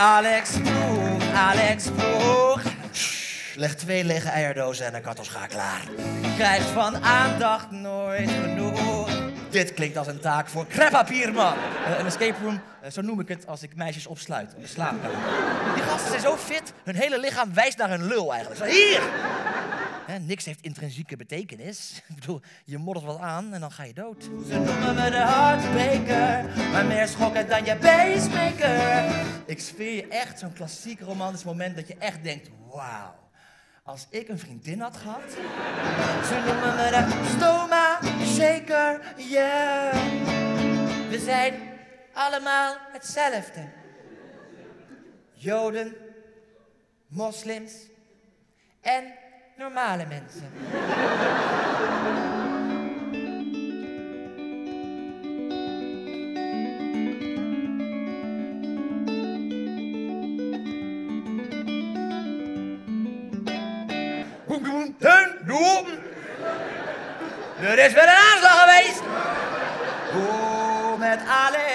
Alex vroeg. Leg 2 lege eierdozen en een kartelschaar klaar. Krijg van aandacht nooit genoeg. Dit klinkt als een taak voor crèpapierman. Een escape room, zo noem ik het als ik meisjes opsluit. In de slaapkamer. Die gasten zijn zo fit, hun hele lichaam wijst naar hun lul eigenlijk. Zo, hier! Niks heeft intrinsieke betekenis. Ik bedoel, je moddert wat aan en dan ga je dood. Ze noemen me de heartbreaker, maar meer schokken dan je pacemaker. Ik sfeer je echt zo'n klassiek romantisch moment dat je echt denkt, wauw. Als ik een vriendin had gehad, ze noemen me de stoma shaker, yeah. We zijn allemaal hetzelfde. Joden, moslims en normale mensen. Er is weer een aanslag geweest. Met Alex.